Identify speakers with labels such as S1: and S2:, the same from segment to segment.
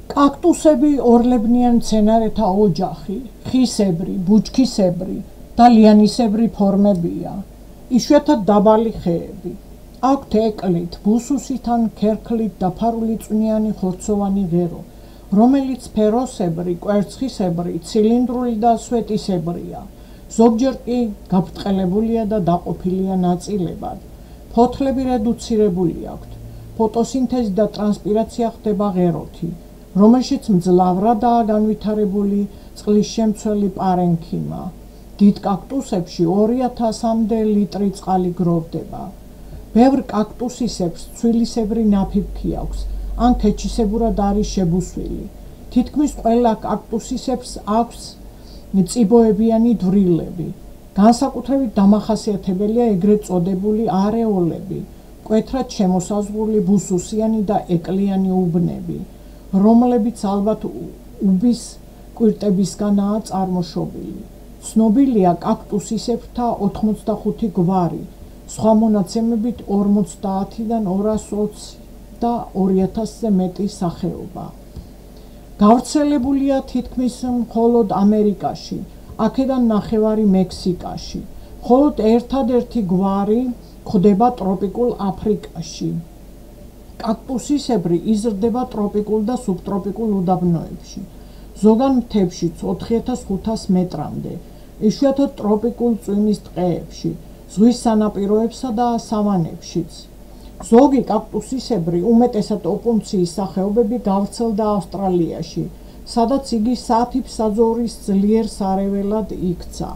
S1: კაქტუსები ორლებნიან მცენარეთა ოჯახი, ხისებრი, ბუჩქისებრი და ლიანისებრი ფორმებია. იშვიათად დაბალი ხეები. აქვთ ეკლით, ბუსუსით ან ქერქლით დაფარული წვნიანი ხორცოვანი ღერო, რომელიც სფეროსებრი, კვერცხისებრი, ცილინდრული და სვეტისებრია. ზოგჯერ კი გაბრტყელებულია და დაყოფილია ნაწილებად. ფოთლები რედუცირებული აქვთ. ფოტოსინთეზი და ტრანსპირაცია ხდება ღეროთი, რომელშიც მძლავრადაა განვითარებული წყლისშემცველი პარენქიმა. დიდ კაქტუსებში 2000-მდე ლიტრი წყალი გროვდება. ბევრ კაქტუსისებს ცვილისებრი ნაფიფქი აქვს, ან ქეჩისებურად არის შებუსვილი. თითქმის ყველა კაქტუსისებს აქვს წიბოებიანი დვრილები. განსაკუთრებით დამახასიათებელია ეგრეთ წოდებული არეოლები, მკვეთრად შემოსაზღვრული ბუსუსიანი და ეკლიანი უბნები, რომლებიც ალბათ უბის კვირტებისგანაა წარმოშობილი. ცნობილია კაქტუსისებრთა 85 გვარი, სხვა მონაცემებით 50-დან 220 და 2000-ზე მეტი სახეობა. გავრცელებულია თითქმის მხოლოდ ამერიკაში, აქედან ნახევარი მექსიკაში. მხოლოდ ერთადერთი გვარი გვხვდება ტროპიკულ აფრიკაში. კაქტუსისებრი იზრდება ტროპიკულ და სუბტროპიკულ უდაბნოებში. ზოგან მთებშიც 4500 მეტრამდე, იშვიათად ტროპიკულ წვიმის ტყეებში, ზღვის სანაპიროებსა და სავანებშიც. ზოგი კაქტუსისებრი, უმეტესად ოპუნციის სახეობები გავრცელდა ავსტრალიაში, სადაც იგი საათიბსაძოვრის ძლიერ სარეველად იქცა.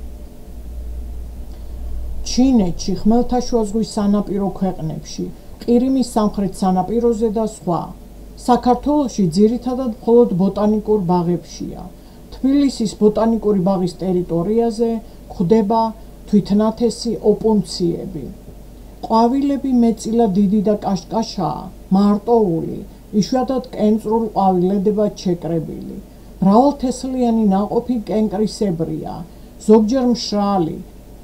S1: ჩინეთში, ხმელთაშუა ზღვის სანაპირო ქვეყნებში, ყირიმის სამხრეთ სანაპიროზე და სხვა. საქართველოში ძირითადად მხოლოდ ბოტანიკურ ბაღებშია. თბილისის ბოტანიკური ბაღის ტერიტორიაზე გვხვდება თვითნათესი ოპუნციები. ყვავილები მეტწილად დიდი და კაშკაშაა, მარტოული, იშვიათად კენწრულ ყვავილედებად შეკრებილი. მრავალთესლიანი ნაყოფი კენკრისებრია, ზოგჯერ მშრალი.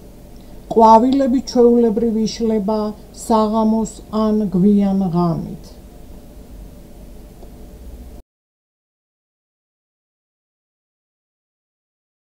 S1: ყვავილები ჩვეულებრივ იშლება საღამოს ან გვიან ღამით.